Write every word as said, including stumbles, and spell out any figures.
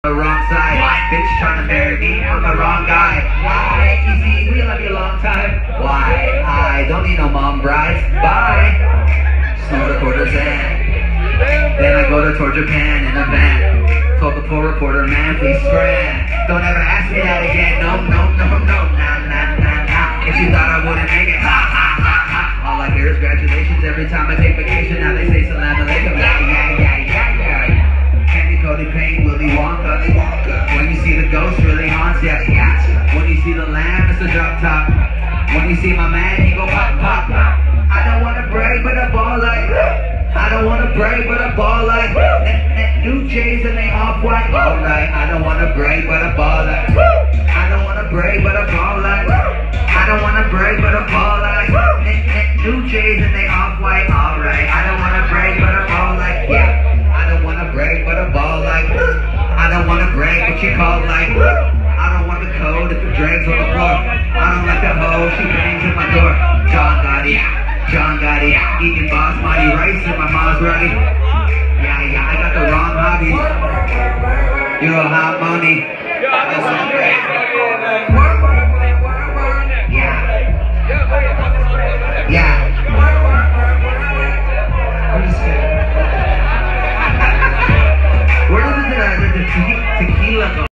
the wrong side. Bitch trying to marry me, I'm the wrong guy. Why? Eazy, we love you a long time. Why? I don't need no mom brides. Bye. Snort a quarter cent. Then I go to tour Japan in a van. Told the poor reporter, man, please spread. Don't ever ask me that again. No, no, no, no, nah, nah, nah, nah. If you thought I wouldn't make it, ha, ha, ha, ha. All I hear is congratulations every time I take vacation. Now they say salam alaikum. Yeah, yeah, yeah, yeah, yeah. Candy coated paint, Willy Wonka. When you see the ghost, really haunts ya. Yeah. When you see the lamb, it's a drop top. When you see my man, he go pop, pop. I don't wanna brag, but I ball like. I don't wanna brag, but I ball like. New J's and they off-white. Alright, I don't wanna brag, but I ball like. I don't wanna brag, but I ball like. I don't wanna brag, but I ball like. New J's and they off-white. Alright, I don't wanna brag, but I ball like. Yeah. I don't wanna brag, but I ball like. I don't wanna brag, but you call like. I don't want the code if the drags on the floor. I don't like the hoe, she bangs at my door. John got it, John got it. Eating basmati rice in my mom's ready. Yeah, yeah, I got the wrong hobbies. You don't have money. I don't wanna brag. Yeah. Yeah. I'm just kidding. Where does the, the, the tequila go?